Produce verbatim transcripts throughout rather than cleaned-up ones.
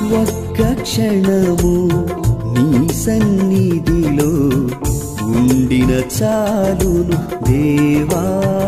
ఒక్క క్షణము నీ సన్నిధిలో ఉండిన చాలును దేవా,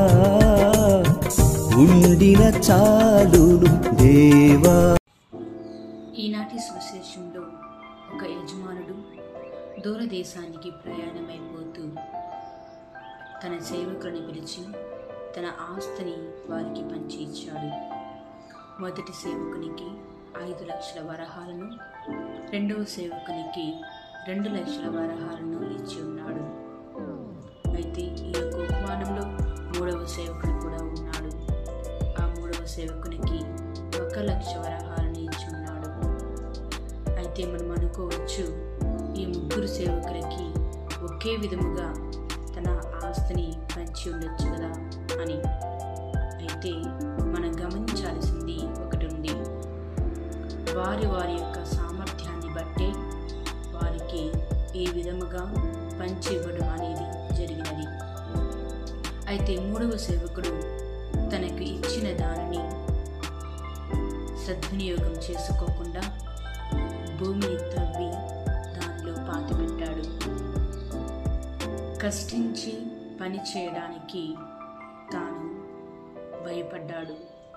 ఉండిన చాలును దేవా. ఈనాటి సువిశేషంలో ఒక యజమానుడు దూరదేశానికి ప్రయాణమైపోతూ తన సేవకులను పిలిచి తన ఆస్తిని వారికి పంచి ఇచ్చాడు. మొదటి సేవకునికి ఐదు లక్షల వరహాలను, రెండవ సేవకునికి రెండు లక్షల వరహాలను ఇచ్చి ఉన్నాడు. అయితే ఈ యొక్క ఉపమానంలో మూడవ సేవకుడు కూడా ఉన్నాడు. ఆ మూడవ సేవకునికి ఒక లక్ష వరహాలను ఇచ్చి ఉన్నాడు. అయితే మనం అనుకోవచ్చు, ఈ ముగ్గురు సేవకులకి ఒకే విధముగా తన ఆస్తిని పంచి ఉండొచ్చు కదా అని. అయితే మనం గమనించాల్సింది ఒకటి ఉంది. వారి వారి యొక్క సామర్థ్యాన్ని బట్టే వారికి ఏ విధముగా పంచి ఇవ్వడం అనేది జరిగినది. అయితే మూడవ సేవకుడు తనకు ఇచ్చిన దానిని సద్వినియోగం చేసుకోకుండా భూమిని తవ్వి దానిలో పాతిపెట్టాడు. కష్టించి పని చేయడానికి తాను భయపడ్డాడు.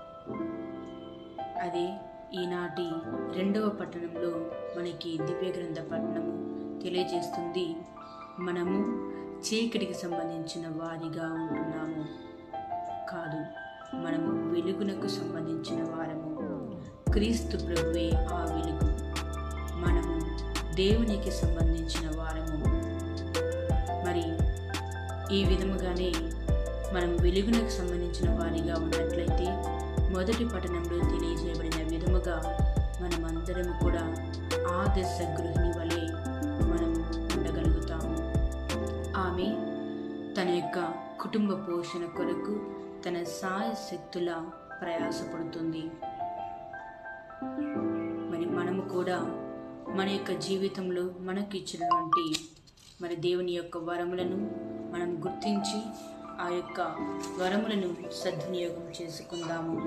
అదే ఈనాటి రెండవ పట్టణంలో మనకి దివ్య గ్రంథ పట్టణము తెలియజేస్తుంది. మనము చీకటికి సంబంధించిన వారిగా ఉంటున్నాము కాదు, మనము వెలుగునకు సంబంధించిన వారము. క్రీస్తు ప్రభువే ఆ వెలుగు. మనము దేవునికి సంబంధించిన వారము. మరి ఈ విధముగానే మనం వెలుగునకు సంబంధించిన వారిగా ఉన్నట్లయితే మొదటి పట్టణంలో తెలియజేయబడిన విధముగా మనమందరం కూడా ఆదర్శ గృహిణి వలె మనం ఉండగలుగుతాము. ఆమె తన యొక్క కుటుంబ పోషణ కొరకు తన సాయశక్తుల ప్రయాసపడుతుంది. మరి మనము కూడా మన యొక్క జీవితంలో మనకు ఇచ్చినటువంటి మరి దేవుని యొక్క వరములను మనం గుర్తించి ఆ యొక్క వరములను సద్వినియోగం చేసుకుందాము.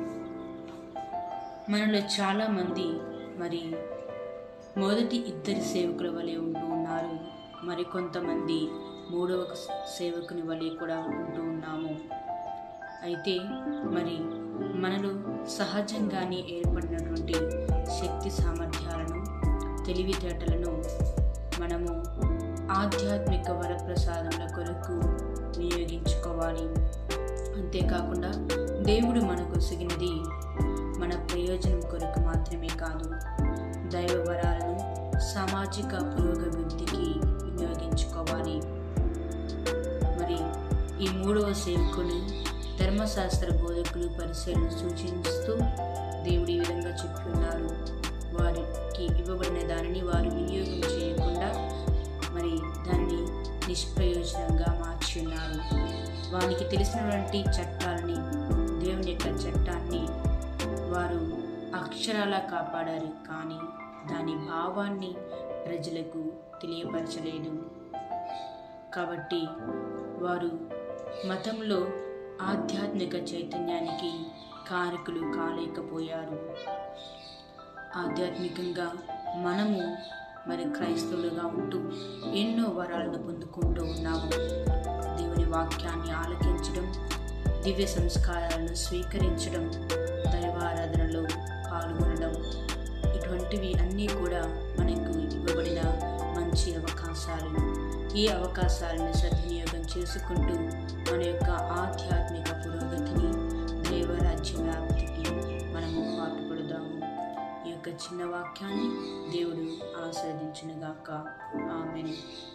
మనలో చాలామంది మరి మొదటి ఇద్దరి సేవకుల వలె ఉంటూ ఉన్నారు. మరి కొంతమంది మూడవ సేవకుని వలె కూడా ఉంటూ ఉన్నాము. అయితే మరి మనలో సహజంగానే ఏర్పడినటువంటి శక్తి సామర్థ్యాలను, తెలివితేటలను మనము ఆధ్యాత్మిక వరప్రసాదముల కొరకు వినియోగించుకోవాలి. అంతేకాకుండా దేవుడు మనకు సిగినది మన ప్రయోజనం కొరకు మాత్రమే కాదు, దైవ వరాలను సామాజిక పురోగతికి వినియోగించుకోవాలి. మరి ఈ మూడవ సేవకుని ధర్మశాస్త్ర బోధకులు పరిశీలన సూచిస్తూ దేవుడు ఈ విధంగా చెప్తున్నారు. వారికి ఇవ్వబడిన దానిని వారు వినియోగం చేయకుండా మరి దాన్ని నిష్ప్రయోజనంగా మార్చి ఉన్నారు. వారికి తెలిసినటువంటి చట్టాలని, దేవుని యొక్క చట్టాన్ని వారు అక్షరాలా కాపాడారు, కానీ దాని భావాన్ని ప్రజలకు తెలియపరచలేదు. కాబట్టి వారు మతంలో ఆధ్యాత్మిక చైతన్యానికి కారకులు కాలేకపోయారు. ఆధ్యాత్మికంగా మనము మరి క్రైస్తవులుగా ఉంటూ ఎన్నో వరాలను పొందుకుంటూ ఉన్నాము. దేవుని వాక్యాన్ని ఆలకించడం, దివ్య సంస్కారాలను స్వీకరించడం, దైవారాధనలో పాల్గొనడం, ఇటువంటివి అన్నీ కూడా మనకు ఇవ్వబడిన మంచి అవకాశాలు. ఈ అవకాశాలను సద్వినియోగం చేసుకుంటూ మన యొక్క ఆధ్యాత్మిక పురోగతిని, దైవరాజ్య వ్యాప్తికి మనము పాటుపడదాము. ఈ యొక్క చిన్న వాక్యాన్ని దేవుడు ఆశీర్వదించునుగాక. ఆమేన్.